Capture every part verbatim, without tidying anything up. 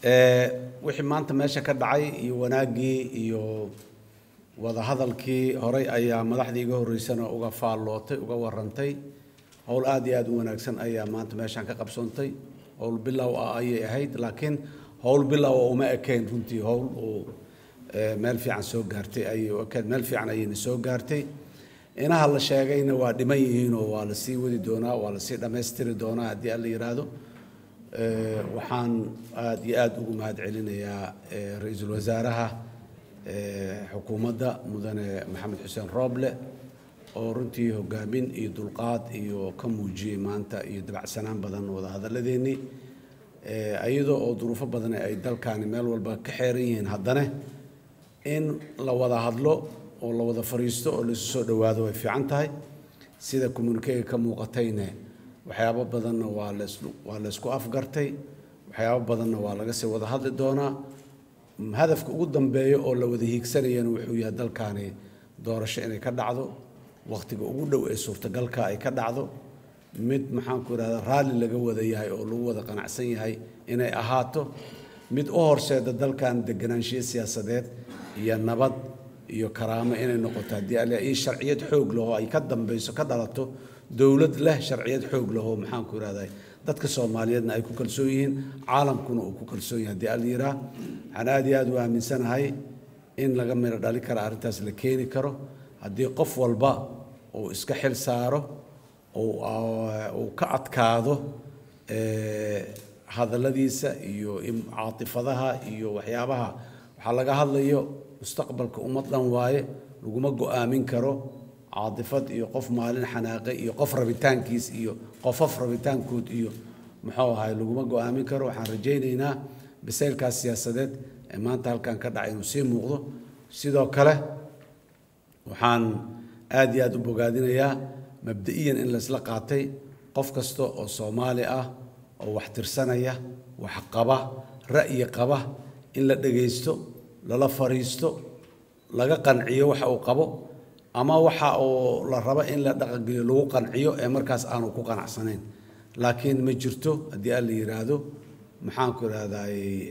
wixii maanta meesha ka dhacay iyo wanaagii iyo wada hadalkii horay ayaa madaxdii iga horeysana uga faallootay uga warantay howl aad iyo aad u wanaagsan ayaa maanta meeshan ka qabsoontay howl bilow ah ayay ahayd laakiin howl bilow uma ekeen runtii howl oo meel fiican soo gaartay ayay ekeen meel fiican ayay soo gaartay inaha la sheegayna waa dhiman yihiin oo waa la sii wadi doonaa waa la sii dhameystiri doonaa haddii alla yiraahdo waxaan aad iyo aad ugu mahad celinayaa ra'iisul wasaaraha xukuumadda mudane maxamed xuseen rooble oo runtii hogaamin iyo dulqaad iyo ka muujiyay maanta iyo dabacsanaan badan wada hadalladeennii ayadoo oo duruufo badan ay dalkaani meel walba ka xeeran yihiin haddana in la wada hadlo oo la wada fariisto oo la isu soo dhawaado way fiican tahay sida communique ka muuqatayna waxyaabo badanna waa la waa la isku afgartay waxyaabo badanna waa laga sii wada hadli doonaa hadafka ugu dambeeya oo la wada hiigsanayeen wuxuu yahay dalkaani doorasho inay ka dhacdo waqtiga ugu dhow ee suurtagalka ay ka dhacdo mid maxaan ku yiraahdaa raali laga wada yahay oo lagu wada qanacsan yahay inay ahaato mid u horseeda dalkan deganaanshiyo siyaasadeed iyo nabad iyo karaamo inay noqoto haddii ay sharciyad xoog leh oo ay ka dambayso ka dhalato dawlad leh sharciyad xoog leh oo maxaan ku yiraahdaa dadka Soomaaliyeedna ay ku kalsoon yihiin caalamkuna uu ku kalsoon yahay haddii alla yiraahdo waxaan aad iyo aad u aaminsanahay in laga miro dhali karo arrintaas la keeni karo haddii qof walba uu iska xil saaro oo ka adkaado hadalladiisa iyo caatifadaha iyo waxyaabaha waxa laga hadlayo mustaqbalka ummadan waaye laguma go'aamin karo caatifad iyo qof maalin xanaaqay iyo qof rabitaankiis iyo qofof rabitaankood iyo muxuu ahay laguma go'aamin karo waxaan rajaynaynaa biseelkaas siyaasadeed ee maanta halkan ka dhacay inuu sii muuqdo sidoo kale waxaan aad iyo aad u bogaadinayaa mabda'iyan in la isla qaatay qof kasta oo Soomaali ah oo wax tirsanaya wax qaba ra'yi qaba in la dhageysto lala fariisto laga qanciyo waxa uu qabo ama waxa oo la rabo in la dhaqangeliyo lagu qanciyo ee markaas aanu ku qanacsanayn laakiin ma jirto haddii alla yiraahdo maxaan ku yiraahdaa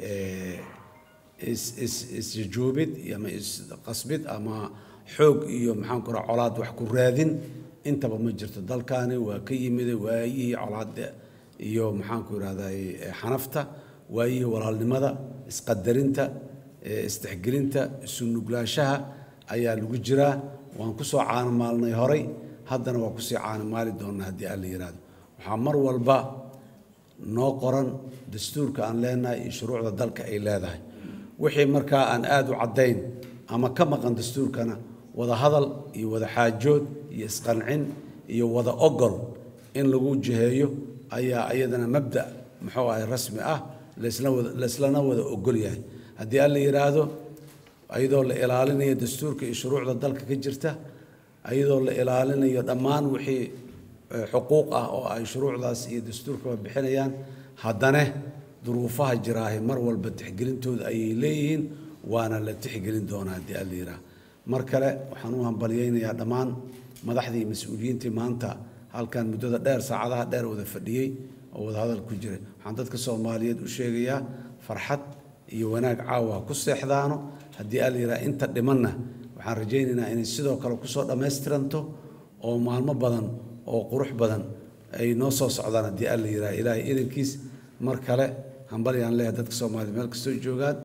is is is joobid ama is qasbid ama xoog iyo maxaan ku raacay colaad wax ku raadin intaba ma jirto dalkaani waa ka yimid waayii colaad iyo maxaan ku yiraahdaa xanafta waayii walaalnimada isqadarinta istixgelinta sunuglaashaha ayaa lagu jiraa waan ku soo caanmaalnay horay haddana waa ku sii caanmaali doonaa haddii alla yiraahdo waxaa mar walba noo qoran dastuurka aan leenahay iyo shuruucda dalka ay leedahay wixii markaa aan aad u caddayn ama ka maqan dastuurkana wada hadal iyo wada xaajood iyo isqancin iyo wada ogol in lagu jiheeyo ayaa ayadana mabda muxuu ahay rasmi ah la islana wada ogol yahay haddii alla yiraahdo ayadoo la ilaalinayo dastuurka iyo shuruucda dalka ka jirta ayadoo la ilaalinayo dhammaan wixii xuquuq ah oo ay shuruucdaas iyo dastuurka bixinayaan haddana duruufaha jiraahay mar walba tixgelintooda ayay leeyihiin waana la tixgelin doonaa haddii alla yiraahdo mar kale waxaan u hambaliyaynayaa dhammaan madaxdii mas'uuliyiintii maanta halkan muddada dheer saacadaha dheer wada fadhiyay oo wada hadal ku jiray waxaan dadka Soomaaliyeed u sheegayaa farxad iyo wanaag caawa ku seexdaano haddii alla yiraahdo inta dhimanna waxaan rajaynaynaa inay sidoo kale ku soo dhameystiranto oo maalmo badan oo qurux badan ay noo soo socdaan haddii alla yiraahdo ilaahay idankiis mar kale hambalyaan leeyahay dadka Soomaaliyeed meel kastoo joogaan